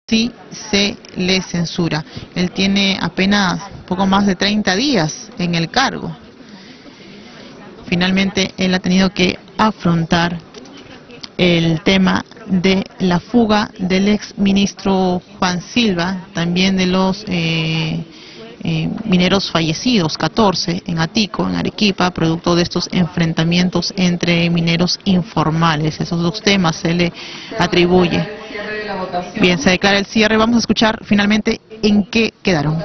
sí se le censura. Él tiene apenas poco más de 30 días en el cargo. Finalmente él ha tenido que afrontar el tema de la fuga del ex ministro Juan Silva, también de los mineros fallecidos, 14 en Atico, en Arequipa, producto de estos enfrentamientos entre mineros informales. Esos dos temas se le atribuye. Bien, se declara el cierre. Vamos a escuchar finalmente en qué quedaron.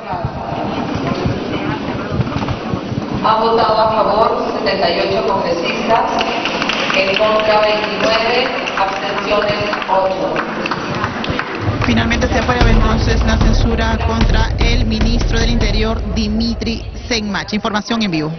Han votado a favor 78 congresistas, en contra 29, abstenciones 8. Finalmente se aprueba entonces la censura contra el ministro del Interior, Dimitri Senmache. Información en vivo.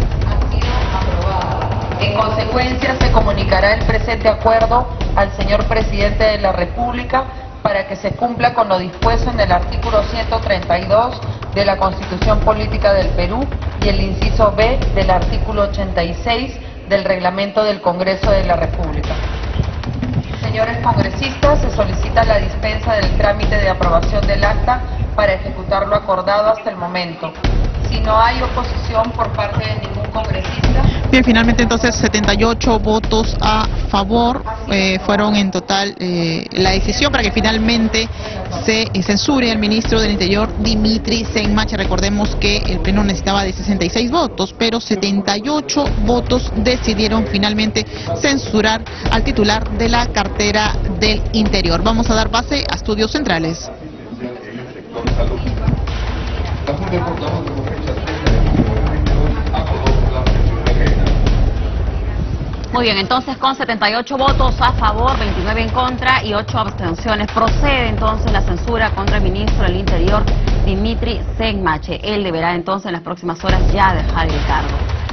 En consecuencia, se comunicará el presente acuerdo al señor presidente de la República para que se cumpla con lo dispuesto en el artículo 132 de la Constitución Política del Perú y el inciso B del artículo 86 del Reglamento del Congreso de la República. Señores congresistas, se solicita la dispensa del trámite de aprobación del acta para ejecutar lo acordado hasta el momento. Si no hay oposición por parte de ningún congresista. Bien, finalmente entonces 78 votos a favor fueron en total la decisión para que finalmente se censure al ministro del Interior, Dimitri Senmache. Recordemos que el pleno necesitaba de 66 votos, pero 78 votos decidieron finalmente censurar al titular de la cartera del Interior. Vamos a dar base a estudios centrales. Muy bien, entonces con 78 votos a favor, 29 en contra y 8 abstenciones, procede entonces la censura contra el ministro del Interior, Dimitri Senmache. Él deberá entonces en las próximas horas ya dejar el cargo.